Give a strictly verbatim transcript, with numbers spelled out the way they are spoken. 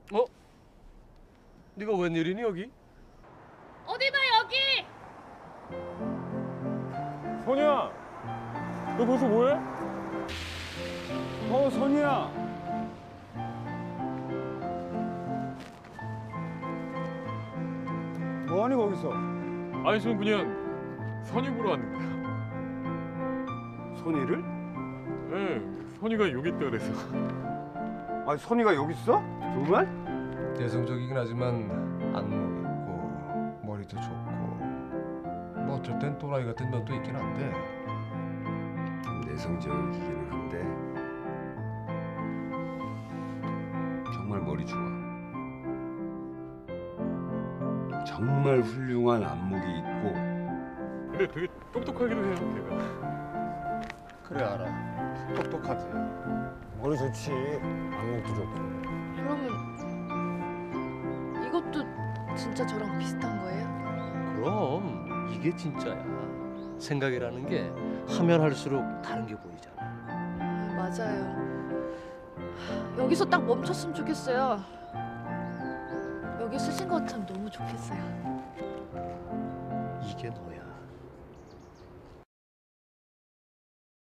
어? 네가 웬일이니 여기? 어디 봐 여기! 선이야, 너 거기서 뭐해? 어, 선이야. 뭐하니 거기서? 아니 전 그냥 선이 보러 왔는데요. 선이를? 네, 선이가 여기 있다 그래서. 아니 선이가 여기 있어? 정말? 내성적이긴 하지만 안목 있고 머리도 좋고 뭐 어쩔 땐 또라이 같은 면도 있긴 한데 내성적이기는 한데 정말 머리 좋아. 정말 훌륭한 안목이 있고. 근데 되게 똑똑하기도 해요, 걔가. 그래 알아. 똑똑하지. 머리 좋지. 안목도 좋고. 그러면 이것도 진짜 저랑 비슷한 거예요? 그럼 이게 진짜야. 생각이라는 게 하면 할수록 다른 게 보이잖아. 아, 맞아요. 여기서 딱 멈췄으면 좋겠어요. 여기 쓰신 것 참 너무 좋겠어요. 이게 너야.